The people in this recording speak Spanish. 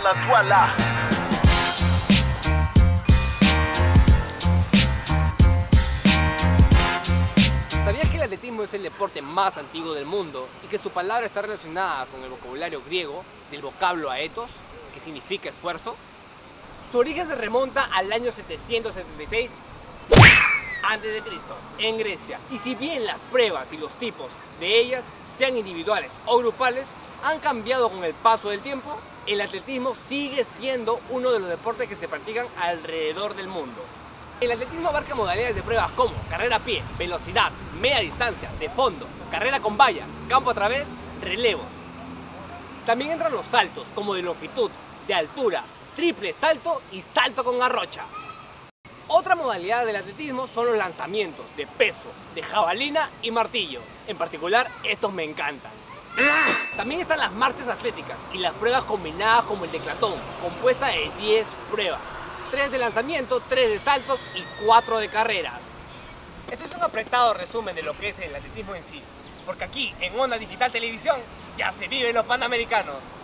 Twala, twala. ¿Sabías que el atletismo es el deporte más antiguo del mundo y que su palabra está relacionada con el vocabulario griego del vocablo aetos, que significa esfuerzo? Su origen se remonta al año 776 a.C. en Grecia, y si bien las pruebas y los tipos de ellas, sean individuales o grupales, han cambiado con el paso del tiempo, el atletismo sigue siendo uno de los deportes que se practican alrededor del mundo. El atletismo abarca modalidades de pruebas como carrera a pie, velocidad, media distancia, de fondo, carrera con vallas, campo a través, relevos. También entran los saltos como de longitud, de altura, triple salto y salto con garrocha. Otra modalidad del atletismo son los lanzamientos de peso, de jabalina y martillo. En particular, estos me encantan. También están las marchas atléticas y las pruebas combinadas como el declatón, compuesta de 10 pruebas. 3 de lanzamiento, 3 de saltos y 4 de carreras. Este es un apretado resumen de lo que es el atletismo en sí, porque aquí en Onda Digital Televisión ya se viven los Panamericanos.